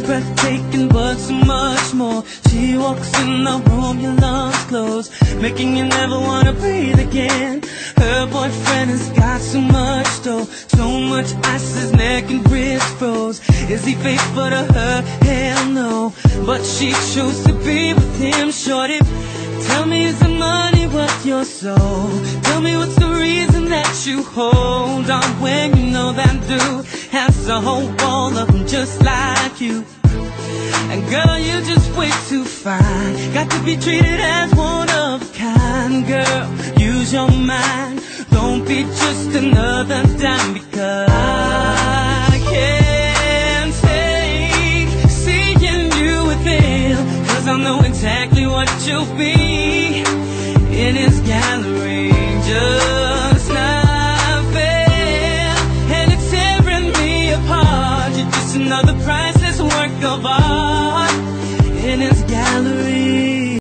is breathtaking, but so much more. She walks in the room, your lungs close, making you never wanna breathe again. Her boyfriend has got so much dough, so much ice, his neck and wrist froze. Is he faithful to her? Hell no, but she chose to be with him. Shorty, tell me, is the money worth your soul? Tell me, what's the reason that you hold on when you know that dude has a whole wall of them just like you? And girl, you're just way too fine, got to be treated as one of a kind. Girl, use your mind, don't be just another dime, because I can't take seeing you with him, cause I know exactly what you'll be in his gallery. Just not fair, and it's tearing me apart. You're just another priceless work of art in his gallery.